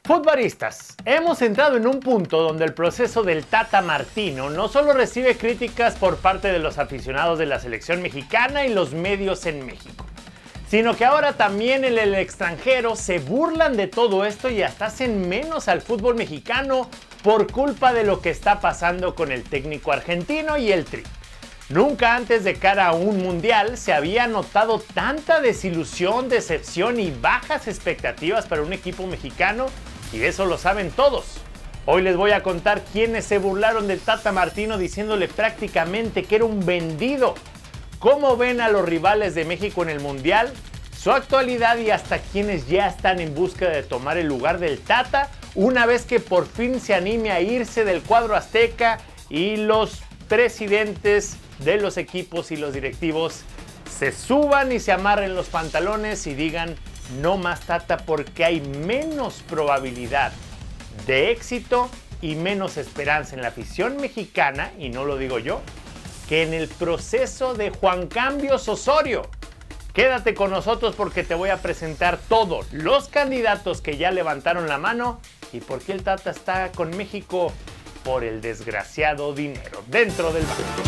Futbolistas, hemos entrado en un punto donde el proceso del Tata Martino no solo recibe críticas por parte de los aficionados de la selección mexicana y los medios en México, sino que ahora también en el extranjero se burlan de todo esto y hasta hacen menos al fútbol mexicano por culpa de lo que está pasando con el técnico argentino y el Tri. Nunca antes de cara a un mundial se había notado tanta desilusión, decepción y bajas expectativas para un equipo mexicano, y eso lo saben todos. Hoy les voy a contar quiénes se burlaron del Tata Martino diciéndole prácticamente que era un vendido, cómo ven a los rivales de México en el mundial, su actualidad y hasta quienes ya están en búsqueda de tomar el lugar del Tata una vez que por fin se anime a irse del cuadro azteca y los presidentes de los equipos y los directivos se suban y se amarren los pantalones y digan no más Tata, porque hay menos probabilidad de éxito y menos esperanza en la afición mexicana, y no lo digo yo, que en el proceso de Juan Cambios Osorio. Quédate con nosotros porque te voy a presentar todos los candidatos que ya levantaron la mano y por qué el Tata está con México: por el desgraciado dinero dentro del banco.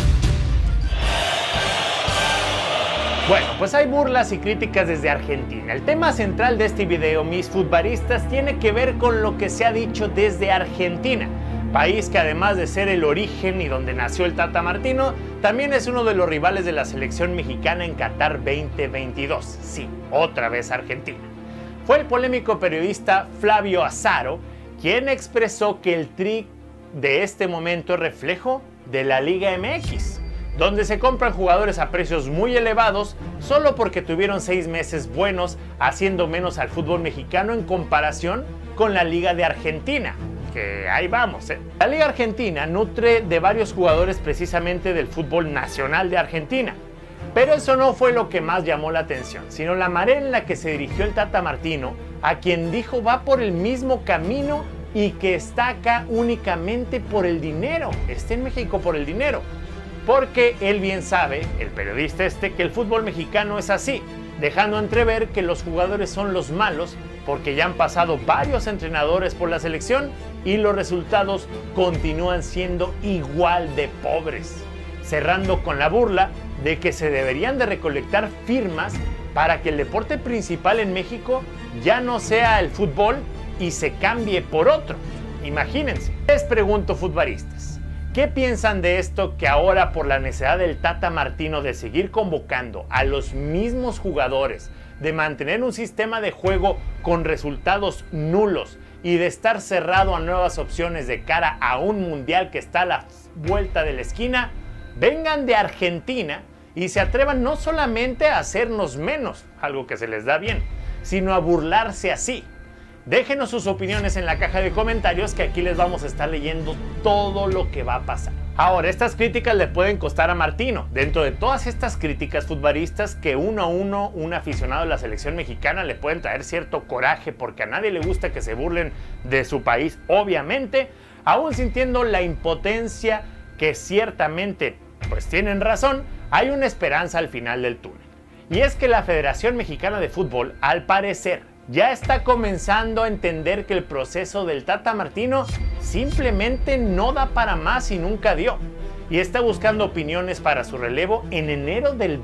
Bueno, pues hay burlas y críticas desde Argentina. El tema central de este video, mis futbolistas, tiene que ver con lo que se ha dicho desde Argentina, país que además de ser el origen y donde nació el Tata Martino, también es uno de los rivales de la selección mexicana en Qatar 2022. Sí, otra vez Argentina. Fue el polémico periodista Flavio Azaro quien expresó que el Tri de este momento es reflejo de la Liga MX, donde se compran jugadores a precios muy elevados solo porque tuvieron 6 meses buenos, haciendo menos al fútbol mexicano en comparación con la Liga de Argentina, que ahí vamos, ¿eh? La Liga Argentina nutre de varios jugadores precisamente del fútbol nacional de Argentina, pero eso no fue lo que más llamó la atención, sino la manera en la que se dirigió el Tata Martino, a quien dijo va por el mismo camino y que está acá únicamente por el dinero, está en México por el dinero. Porque él bien sabe, el periodista que el fútbol mexicano es así, dejando entrever que los jugadores son los malos porque ya han pasado varios entrenadores por la selección y los resultados continúan siendo igual de pobres. Cerrando con la burla de que se deberían de recolectar firmas para que el deporte principal en México ya no sea el fútbol y se cambie por otro. Imagínense. Les pregunto, futbolistas, ¿qué piensan de esto que ahora por la necesidad del Tata Martino de seguir convocando a los mismos jugadores, de mantener un sistema de juego con resultados nulos y de estar cerrado a nuevas opciones de cara a un mundial que está a la vuelta de la esquina, vengan de Argentina y se atrevan no solamente a hacernos menos, algo que se les da bien, sino a burlarse así? Déjenos sus opiniones en la caja de comentarios, que aquí les vamos a estar leyendo todo lo que va a pasar. Ahora, estas críticas le pueden costar a Martino. Dentro de todas estas críticas futbolistas, que uno a uno, un aficionado de la selección mexicana le pueden traer cierto coraje porque a nadie le gusta que se burlen de su país, obviamente, aún sintiendo la impotencia que ciertamente, pues tienen razón, hay una esperanza al final del túnel. Y es que la Federación Mexicana de Fútbol, al parecer, ya está comenzando a entender que el proceso del Tata Martino simplemente no da para más y nunca dio, y está buscando opiniones para su relevo en enero del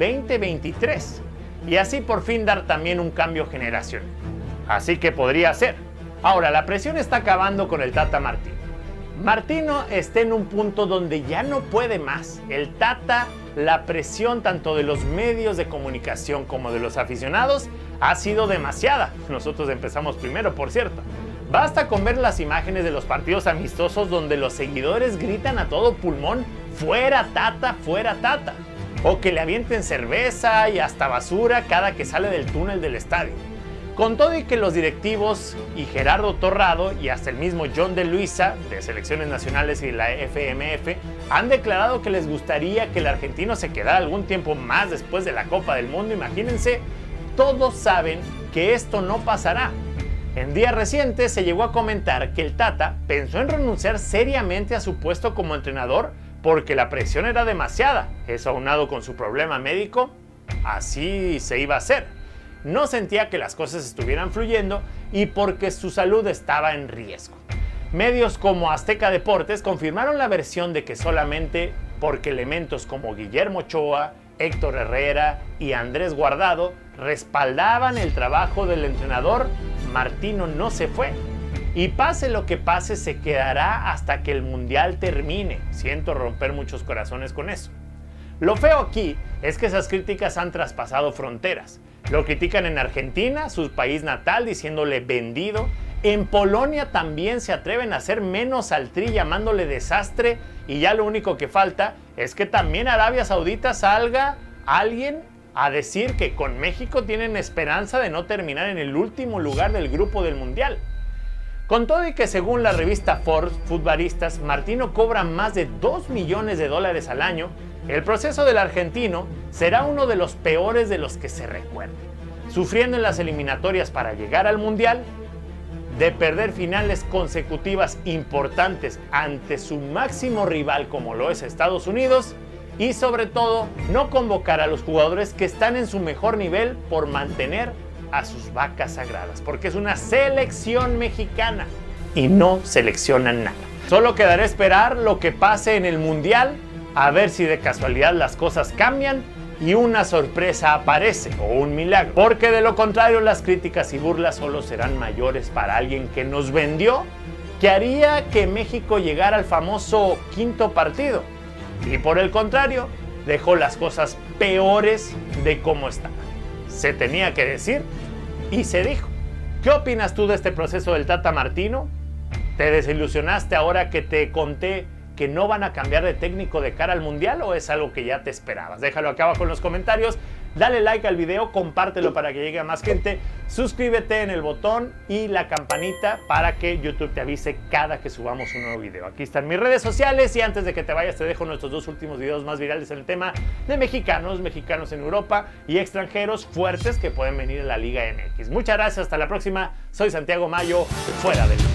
2023, y así por fin dar también un cambio generacional. Así que podría ser. Ahora, la presión está acabando con el Tata Martino. Martino está en un punto donde ya no puede más. El Tata, la presión tanto de los medios de comunicación como de los aficionados ha sido demasiada. Nosotros empezamos primero, por cierto. Basta con ver las imágenes de los partidos amistosos donde los seguidores gritan a todo pulmón ¡fuera Tata, fuera Tata! O que le avienten cerveza y hasta basura cada que sale del túnel del estadio. Con todo y que los directivos y Gerardo Torrado y hasta el mismo John de Luisa de Selecciones Nacionales y la FMF han declarado que les gustaría que el argentino se quedara algún tiempo más después de la Copa del Mundo, imagínense, todos saben que esto no pasará. En días recientes se llegó a comentar que el Tata pensó en renunciar seriamente a su puesto como entrenador porque la presión era demasiada. Eso aunado con su problema médico, así se iba a hacer. no sentía que las cosas estuvieran fluyendo y porque su salud estaba en riesgo. Medios como Azteca Deportes confirmaron la versión de que solamente porque elementos como Guillermo Ochoa, Héctor Herrera y Andrés Guardado respaldaban el trabajo del entrenador, Martino no se fue. Y pase lo que pase, se quedará hasta que el Mundial termine. Siento romper muchos corazones con eso. Lo feo aquí es que esas críticas han traspasado fronteras. Lo critican en Argentina, su país natal, diciéndole vendido. En Polonia también se atreven a hacer menos al Tri llamándole desastre, y ya lo único que falta es que también Arabia Saudita salga alguien a decir que con México tienen esperanza de no terminar en el último lugar del grupo del Mundial. Con todo y que según la revista Forbes, futbolistas, Martino cobra más de $2 millones al año, el proceso del argentino será uno de los peores de los que se recuerde, sufriendo en las eliminatorias para llegar al Mundial, de perder finales consecutivas importantes ante su máximo rival como lo es Estados Unidos y sobre todo no convocar a los jugadores que están en su mejor nivel por mantener a sus vacas sagradas, porque es una selección mexicana y no seleccionan nada. Solo quedará esperar lo que pase en el Mundial, a ver si de casualidad las cosas cambian y una sorpresa aparece o un milagro, porque de lo contrario las críticas y burlas solo serán mayores para alguien que nos vendió, que haría que México llegara al famoso quinto partido y por el contrario dejó las cosas peores de cómo estaban. Se tenía que decir y se dijo. ¿Qué opinas tú de este proceso del Tata Martino? ¿Te desilusionaste ahora que te conté que no van a cambiar de técnico de cara al Mundial o es algo que ya te esperabas? Déjalo acá abajo en los comentarios, dale like al video, compártelo para que llegue a más gente, suscríbete en el botón y la campanita para que YouTube te avise cada que subamos un nuevo video. Aquí están mis redes sociales y antes de que te vayas te dejo nuestros dos últimos videos más virales en el tema de mexicanos en Europa y extranjeros fuertes que pueden venir a la Liga MX. Muchas gracias, hasta la próxima, soy Santiago Mayo, fuera del